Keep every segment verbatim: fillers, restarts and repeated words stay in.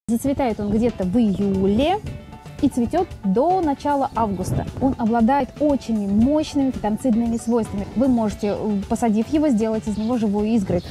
Зацветает он где-то в июле и цветет до начала августа. Он обладает очень мощными фитонцидными свойствами. Вы можете, посадив его, сделать из него живую изгородь.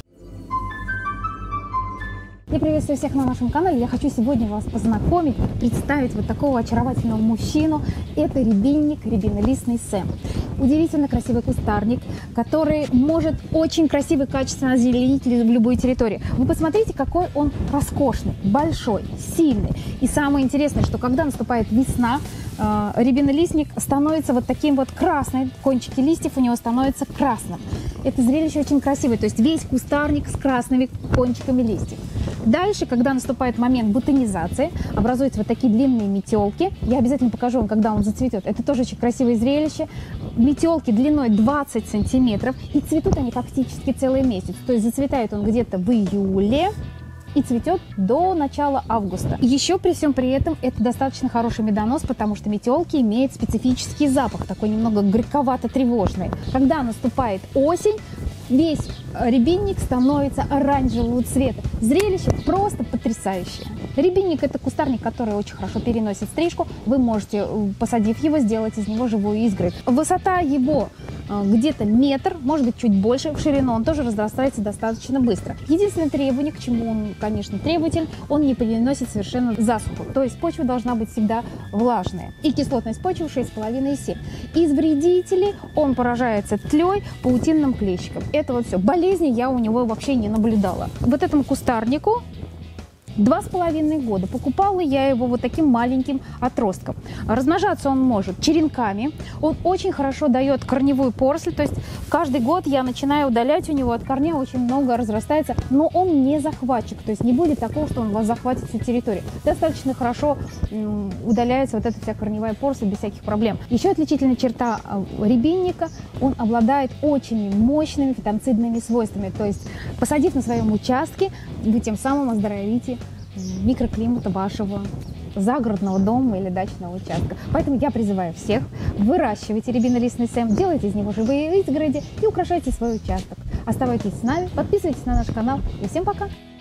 Я приветствую всех на нашем канале. Я хочу сегодня вас познакомить, представить вот такого очаровательного мужчину. Это рябинник, рябинолистный Сэм. Удивительно красивый кустарник, который может очень красиво и качественно озеленить любую территорию. Вы посмотрите, какой он роскошный, большой, сильный. И самое интересное, что когда наступает весна, э, рябинолистник становится вот таким вот красным, кончики листьев у него становятся красным. Это зрелище очень красивое, то есть весь кустарник с красными кончиками листьев. Дальше, когда наступает момент бутонизации, образуются вот такие длинные метелки. Я обязательно покажу вам, когда он зацветет. Это тоже очень красивое зрелище. Метелки длиной двадцать сантиметров, и цветут они фактически целый месяц. То есть зацветает он где-то в июле и цветет до начала августа. Еще при всем при этом это достаточно хороший медонос, потому что метелки имеют специфический запах, такой немного горьковато-тревожный. Когда наступает осень, весь рябинник становится оранжевого цвета. Зрелище просто потрясающее. Рябинник – это кустарник, который очень хорошо переносит стрижку. Вы можете, посадив его, сделать из него живую изгородь. Высота его где-то метр, может быть чуть больше. В ширину он тоже разрастается достаточно быстро. Единственное требование, к чему он, конечно, требователь, он не переносит совершенно засуху. То есть почва должна быть всегда влажная. И кислотность почвы шесть с половиной — семь. Из вредителей он поражается тлей, паутинным клещиком. Это вот все. Болезни я у него вообще не наблюдала. Вот этому кустарнику два с половиной года. Покупала я его вот таким маленьким отростком. Размножаться он может черенками. Он очень хорошо дает корневую поросль. То есть каждый год я начинаю удалять у него от корня, очень много разрастается. Но он не захватчик. То есть не будет такого, что он вас захватит всю территорию. Достаточно хорошо удаляется вот эта вся корневая поросль без всяких проблем. Еще отличительная черта рябинника: он обладает очень мощными фитонцидными свойствами. То есть посадив на своем участке, вы тем самым оздоровите микроклимата вашего загородного дома или дачного участка. Поэтому я призываю всех: выращивайте рябинолистный Сэм, делайте из него живые изгороди и украшайте свой участок. Оставайтесь с нами, подписывайтесь на наш канал и всем пока!